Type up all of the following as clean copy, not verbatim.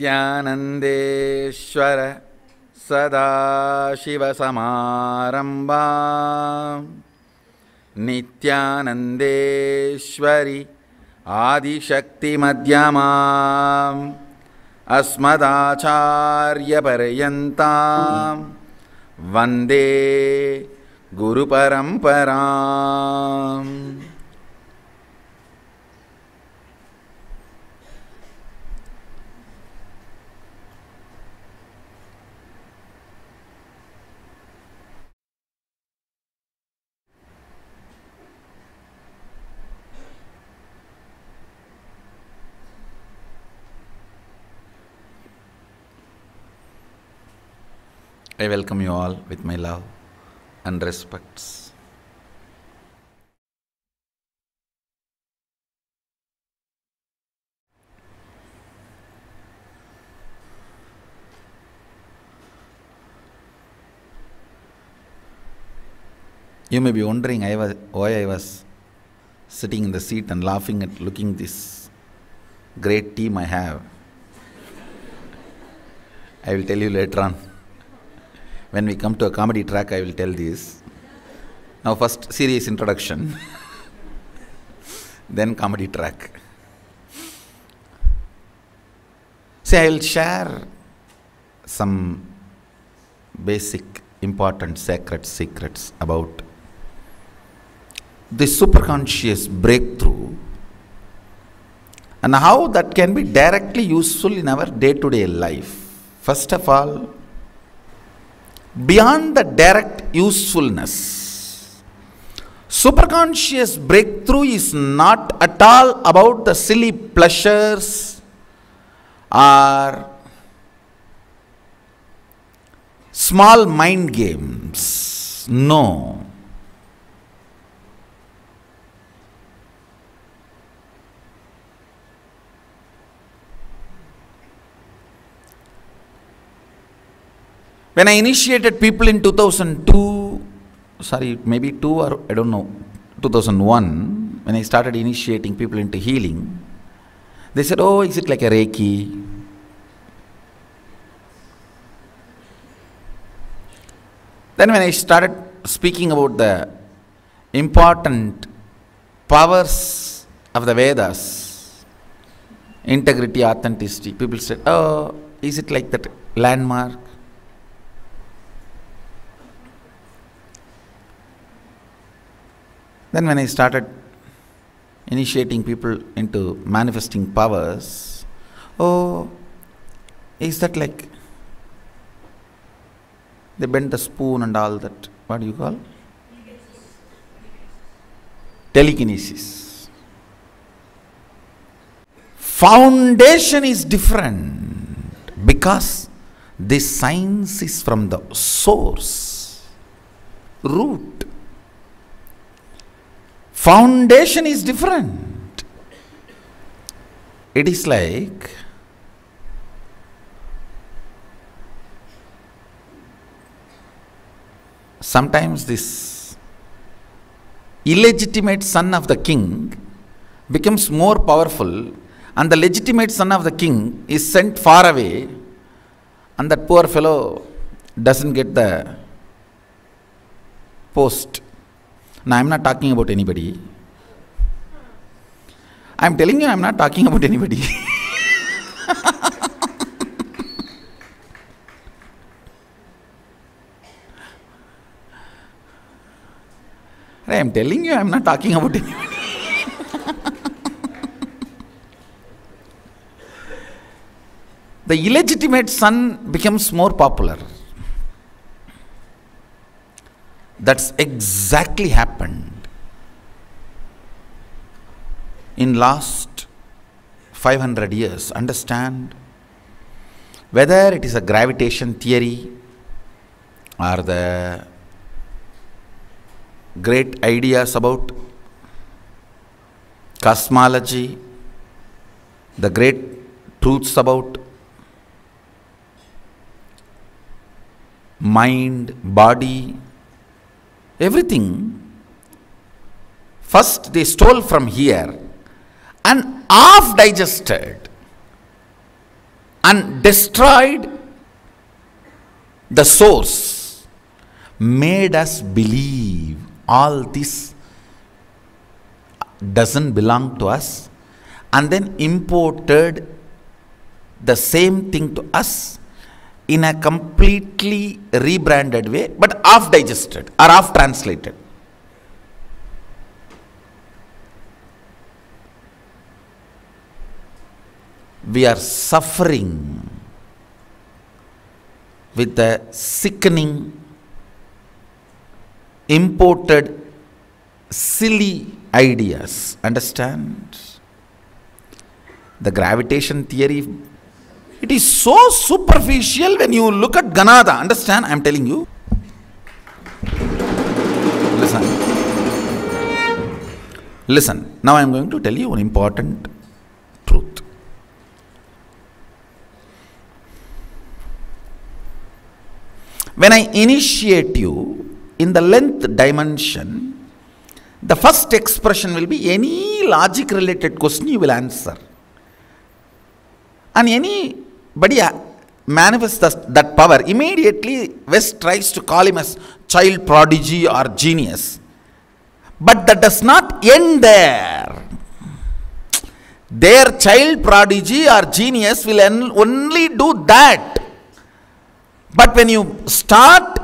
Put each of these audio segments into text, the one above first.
नित्यानन्देश्वर सदाशिवसमारम्भां नित्यानन्देश्वरि आदिशक्तिमध्यमाम् अस्मदाचार्यपर्यन्तां वन्दे गुरुपरम्पराम्. I welcome you all with my love and respects. You may be wondering why I was sitting in the seat and laughing at looking this great team I have. I will tell you later on. When we come to a comedy track, I will tell this. Now first serious introduction, then comedy track. See, I will share some basic, important, sacred secrets about the superconscious breakthrough and how that can be directly useful in our day-to-day life. First of all, beyond the direct usefulness, superconscious breakthrough is not at all about the silly pleasures or small mind games. No. When I initiated people in 2002, maybe 2 or I don't know, 2001, when I started initiating people into healing, they said, oh, is it like a Reiki? Then when I started speaking about the important powers of the Vedas, integrity, authenticity, people said, oh, is it like that landmark? Then when I started initiating people into manifesting powers, oh, is that like they bend the spoon and all that? What do you call? Telekinesis. Foundation is different because this science is from the source, root. Foundation is different. It is like sometimes this illegitimate son of the king becomes more powerful and the legitimate son of the king is sent far away and that poor fellow doesn't get the post. Now, I am not talking about anybody. I am telling you, I am not talking about anybody. I am telling you, I am not talking about anybody. The illegitimate son becomes more popular. That's exactly happened in last 500 years. Understand? Whether it is a gravitation theory or the great ideas about cosmology, the great truths about mind, body, everything, first they stole from here and half digested and destroyed the source, made us believe all this doesn't belong to us, and then imported the same thing to us in a completely rebranded way, but half digested or half translated. We are suffering with the sickening, imported, silly ideas. Understand? The gravitation theory, it is so superficial when you look at Ganada. Understand? I am telling you. Listen. Now I am going to tell you an important truth. When I initiate you in the length dimension, the first expression will be any logic related question you will answer. And anybody manifests that power, immediately West tries to call him as child prodigy or genius. But that does not end there. Their child prodigy or genius will only do that. But when you start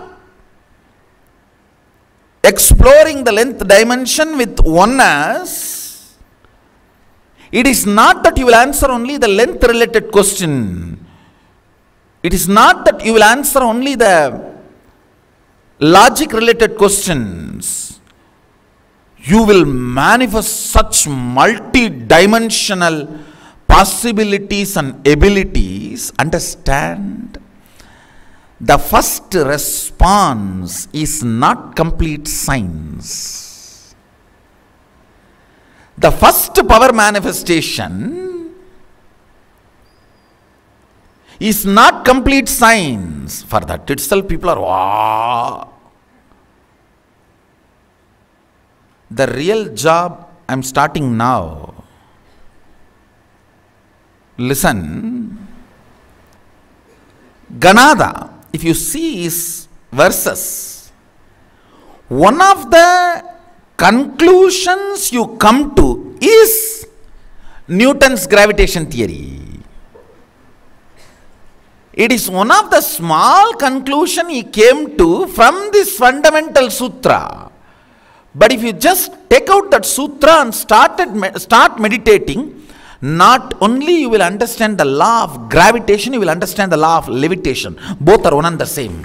exploring the length dimension with oneness, it is not that you will answer only the length related question. It is not that you will answer only the logic related questions. You will manifest such multi-dimensional possibilities and abilities. Understand? The first response is not complete science. The first power manifestation is not complete science. For that itself, people are, wow. The real job I am starting now. Listen. Ganada, if you see his verses, one of the conclusions you come to is Newton's gravitation theory. It is one of the small conclusion he came to from this fundamental sutra. But if you just take out that sutra and start meditating, not only you will understand the law of gravitation, you will understand the law of levitation. Both are one and the same.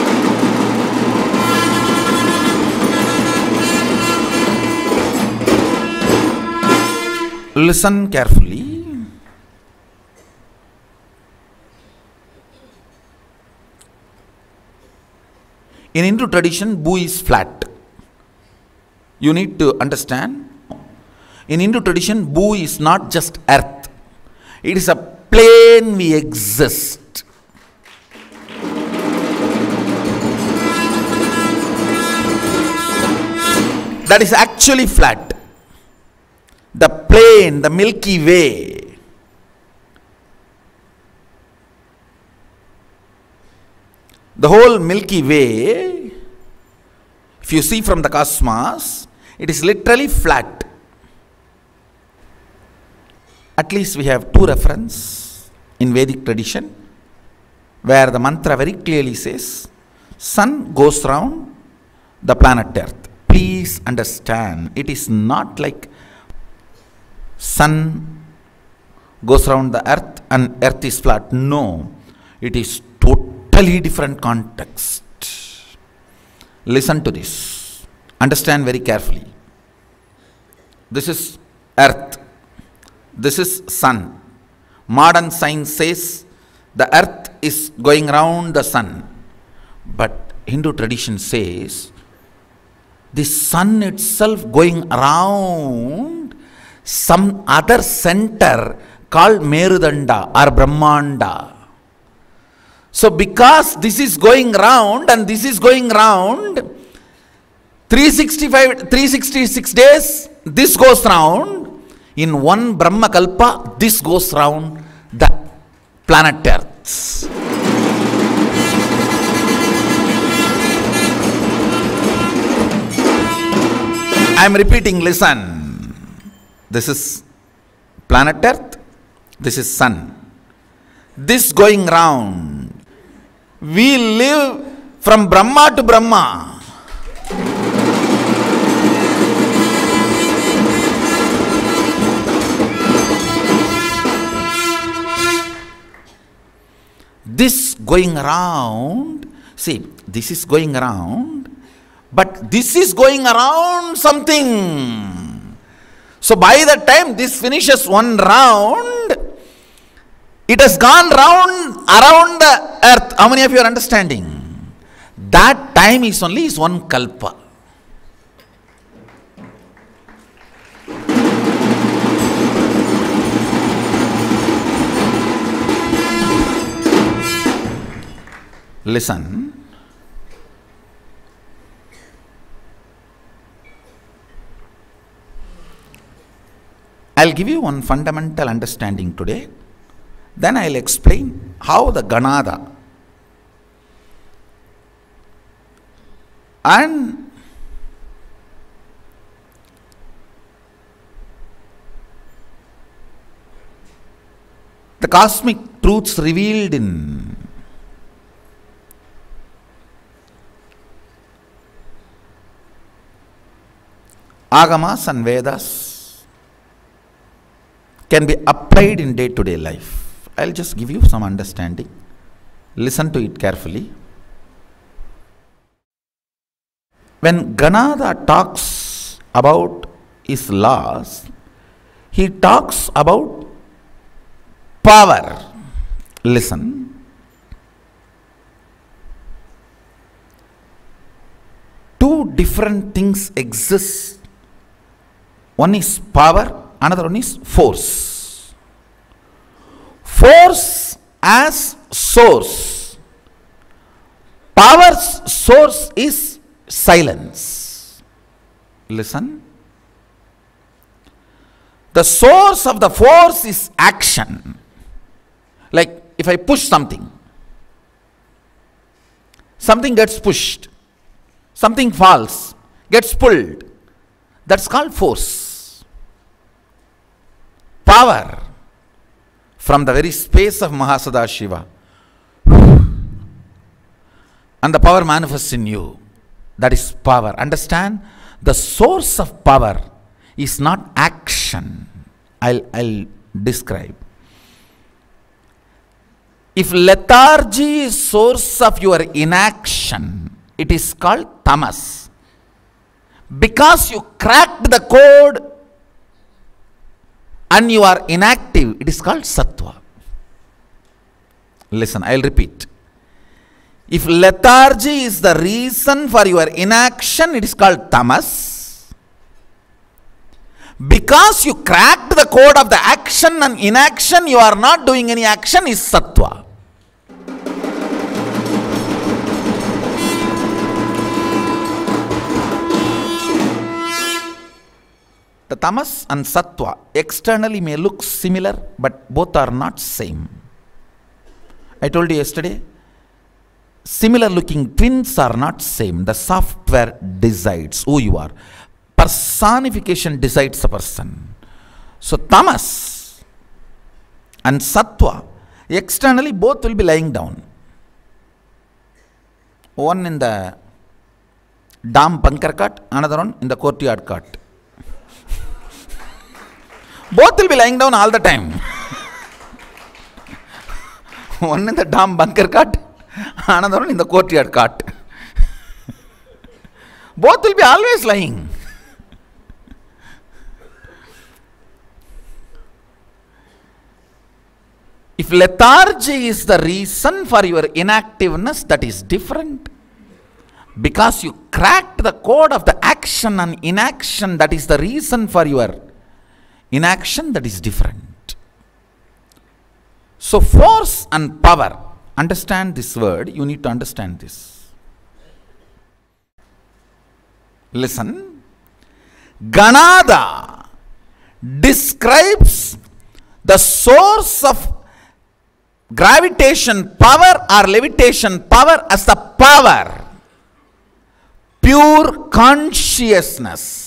Listen carefully. In Hindu tradition, Bhu is flat. You need to understand. In Hindu tradition, Bhu is not just earth. It is a plane we exist. That is actually flat. The plane, the Milky Way. The whole Milky Way, if you see from the cosmos, it is literally flat. At least we have two references in Vedic tradition where the mantra very clearly says, sun goes round the planet Earth. Please understand, it is not like sun goes round the Earth and Earth is flat. No, it is totally different context. Listen to this. Understand very carefully. This is Earth. This is sun. Modern science says the earth is going round the sun. But Hindu tradition says the sun itself going around some other center called Merudanda or Brahmanda. So because this is going round and this is going round, 366 days, this goes round. In one Brahma Kalpa, this goes round the planet Earth. I am repeating, listen. This is planet Earth, this is sun. This going round. We live from Brahma to Brahma. This going around, see, this is going around, but this is going around something. So by the time this finishes one round, it has gone round around the earth. How many of you are understanding? That time is only one kalpa. Listen. I'll give you one fundamental understanding today. Then I'll explain how the Ganada and the cosmic truths revealed in Agamas and Vedas can be applied in day-to-day life. I'll just give you some understanding. Listen to it carefully. When Ganada talks about his laws, he talks about power. Listen. Two different things exist. One is power, another one is force. Force as source. Power's source is silence. Listen. The source of the force is action. Like if I push something, something gets pushed, something falls, gets pulled. That's called force. Power. From the very space of Mahasadashiva. And the power manifests in you. That is power. Understand? The source of power is not action. I'll describe. If lethargy is source of your inaction, it is called tamas. Because you cracked the code and you are inactive, it is called sattva. Listen, I'll repeat. If lethargy is the reason for your inaction, it is called tamas. Because you cracked the code of the action and inaction, you are not doing any action, is sattva. The tamas and sattva externally may look similar, but both are not same. I told you yesterday, similar looking twins are not same. The software decides who you are. Personification decides a person. So tamas and sattva, externally both will be lying down. One in the dam bunker cut, another one in the courtyard cut. Both will be lying down all the time. One in the dam bunker cut, another one in the courtyard cut. Both will be always lying. If lethargy is the reason for your inactiveness, that is different. Because you cracked the code of the action and inaction, that is the reason for your inaction, that is different. So force and power, understand this word, you need to understand this. Listen. Ganada describes the source of gravitation power or levitation power as the power, pure consciousness.